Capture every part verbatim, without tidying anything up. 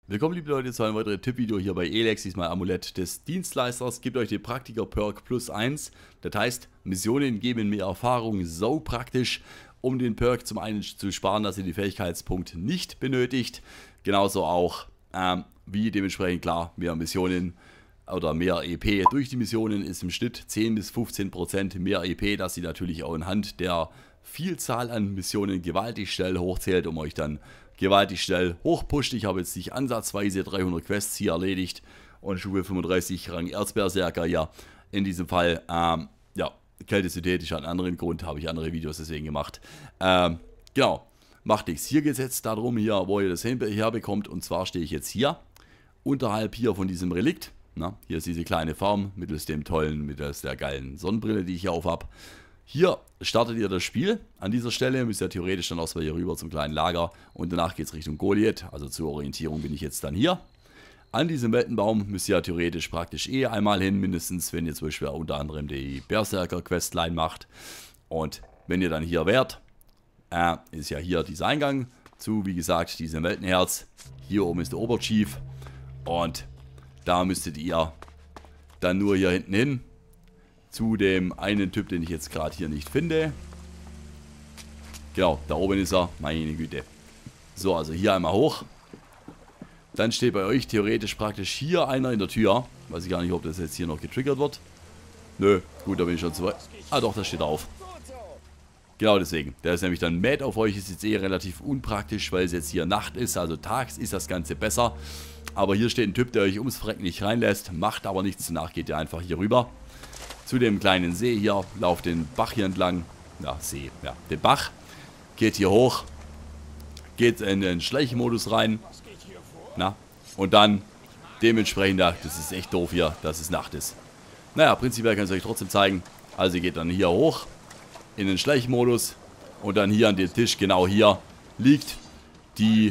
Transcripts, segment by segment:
Willkommen liebe Leute zu einem weiteren Tippvideo hier bei Elex, diesmal Amulett des Dienstleisters. Gibt euch den Praktiker-Perk plus eins. Das heißt, Missionen geben mehr Erfahrung, so praktisch, um den Perk zum einen zu sparen, dass ihr die Fähigkeitspunkte nicht benötigt. Genauso auch, ähm, wie dementsprechend klar, mehr Missionen oder mehr E P durch die Missionen ist im Schnitt zehn bis fünfzehn Prozent mehr E P, dass sie natürlich auch anhand der Vielzahl an Missionen gewaltig schnell hochzählt, um euch dann gewaltig schnell hochpusht. Ich habe jetzt nicht ansatzweise dreihundert Quests hier erledigt und Stufe fünfunddreißig Rang Erzberserker, ja, in diesem Fall, ähm, ja, Kältesynthetisch ist einen anderen Grund, habe ich andere Videos deswegen gemacht. Ähm, genau, macht nichts. Hier geht es jetzt darum, hier, wo ihr das herbekommt, und zwar stehe ich jetzt hier, unterhalb hier von diesem Relikt. Na, hier ist diese kleine Farm, mittels dem tollen, mittels der geilen Sonnenbrille, die ich hier auf habe. Hier startet ihr das Spiel. An dieser Stelle müsst ihr theoretisch dann auch hier rüber zum kleinen Lager und danach geht es Richtung Goliath. Also zur Orientierung bin ich jetzt dann hier. An diesem Weltenbaum müsst ihr ja theoretisch praktisch eh einmal hin, mindestens, wenn ihr zum Beispiel unter anderem die Berserker-Questline macht. Und wenn ihr dann hier wärt, äh, ist ja hier dieser Eingang zu, wie gesagt, diesem Weltenherz. Hier oben ist der Oberchief und da müsstet ihr dann nur hier hinten hin. Zu dem einen Typ, den ich jetzt gerade hier nicht finde. Genau, da oben ist er. Meine Güte. So, also hier einmal hoch. Dann steht bei euch theoretisch praktisch hier einer in der Tür. Weiß ich gar nicht, ob das jetzt hier noch getriggert wird. Nö, gut, da bin ich schon zu weit. Ah doch, das steht auf. Genau deswegen. Der ist nämlich dann mad auf euch. Ist jetzt eh relativ unpraktisch, weil es jetzt hier Nacht ist. Also tags ist das Ganze besser. Aber hier steht ein Typ, der euch ums Frecken nicht reinlässt. Macht aber nichts. Danach geht ihr einfach hier rüber. Zu dem kleinen See hier, lauft den Bach hier entlang, ja, See, ja, den Bach, geht hier hoch, geht in den Schleichmodus rein, na, und dann dementsprechend, ja, das ist echt doof hier, dass es Nacht ist. Naja, prinzipiell kann ich es euch trotzdem zeigen, also ihr geht dann hier hoch, in den Schleichmodus, und dann hier an dem Tisch, genau hier, liegt die,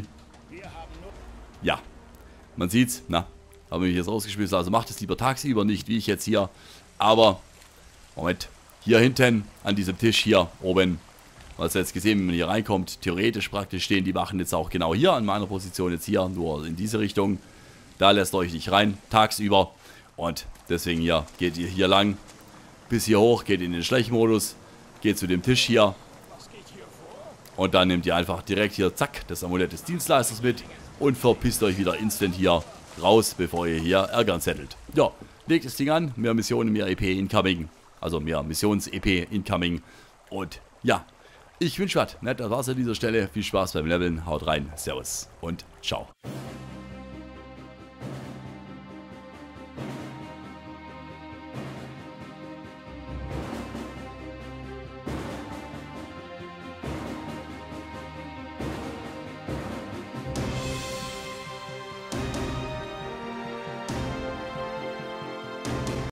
ja, man sieht's, na, habe ich jetzt rausgespielt, also macht es lieber tagsüber, nicht wie ich jetzt hier, aber Moment, hier hinten an diesem Tisch hier oben, was ihr jetzt gesehen, wenn man hier reinkommt, theoretisch praktisch stehen die Wachen jetzt auch genau hier an meiner Position jetzt hier, nur in diese Richtung. Da lässt ihr euch nicht rein, tagsüber, und deswegen hier geht ihr hier lang, bis hier hoch, geht in den Schleichmodus, geht zu dem Tisch hier und dann nehmt ihr einfach direkt hier, zack, das Amulett des Dienstleisters mit und verpisst euch wieder instant hier raus, bevor ihr hier Ärger zettelt. Ja, legt das Ding an, mehr Missionen, mehr E P incoming. Also mehr Missions-E P incoming. Und ja, ich wünsche was. Das war's an dieser Stelle. Viel Spaß beim Leveln. Haut rein. Servus und ciao.